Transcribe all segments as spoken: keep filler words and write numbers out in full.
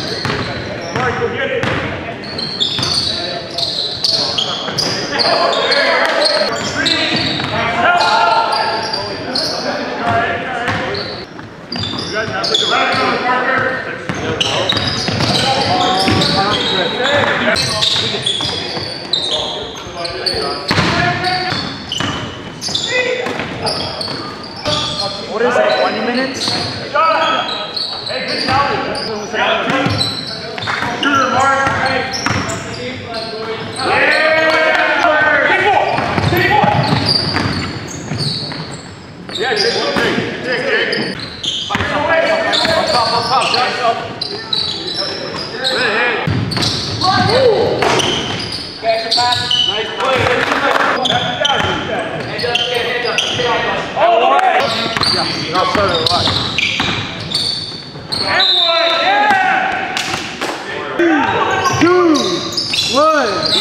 Mark, go get it. You guys have to go back, Parker. What is it, twenty minutes? Hey, good challenge. Sure, Mark. Yeah, dig, dig, dig, dig. Up top, up top, Jack, up. Good hit. Catch your pass. Nice play. Hand up, hand up, hand up. All the way. Yeah, not starting a lot. Everyone, yeah! Three, two, one.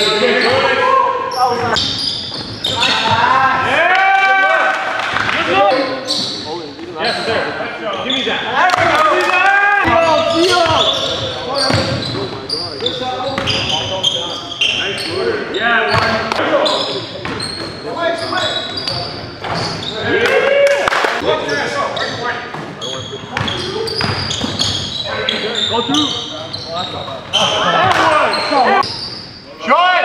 Yes, sir. Give me that. Yeah, go through. Shot!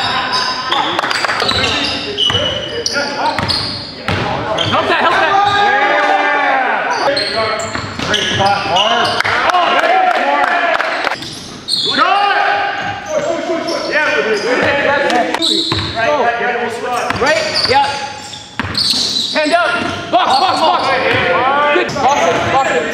Help that, help that! Great spot, Mark. Oh, yeah, Mark. Shot! Yeah, good hit. Right, right, right, we'll spot. Right, yeah. Hand up. Box, box, box. Good. Box it, box it.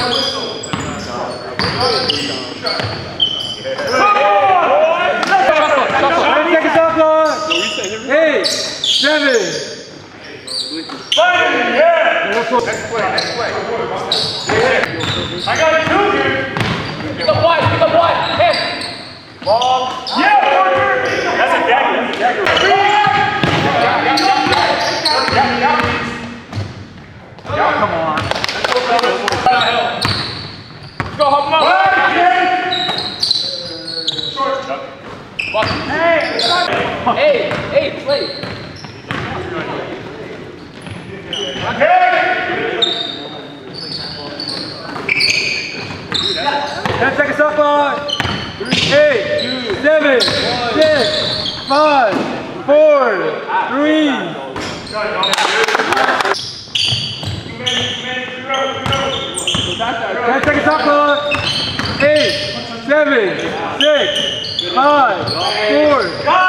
Ten seconds off, Lord. Eight, seven. Five, yeah! Next play, next play. I got two here. Pick up wide, pick up wide. Hand. Ball. Yeah, Parker! That's a dagger, that's a dagger. Yeah, come on. Let's go, hop him up. Hey! Hey, hey, play. Ten seconds off, Lord. Eight, seven, six, five, four, three. Ten seconds off, Lord. Eight, seven, six, five, four.